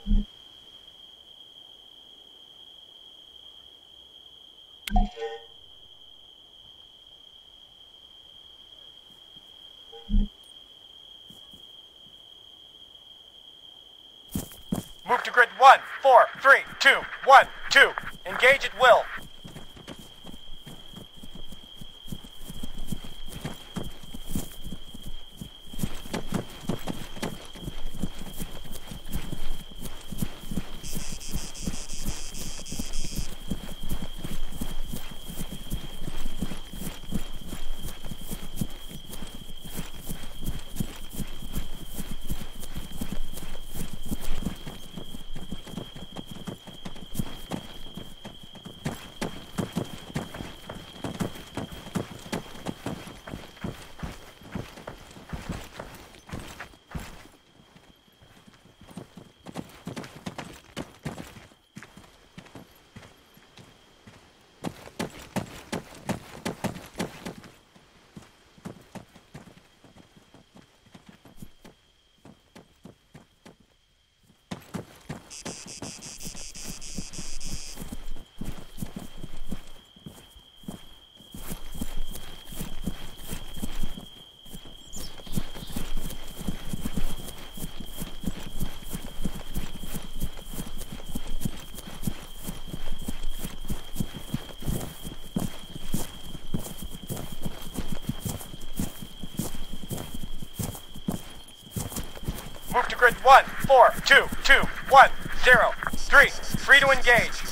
Move to grid 1, 4, 3, 2, 1, 2. Engage at will. Move to grid 1, 4, 2, 2, 1, 0, 3. Free to engage.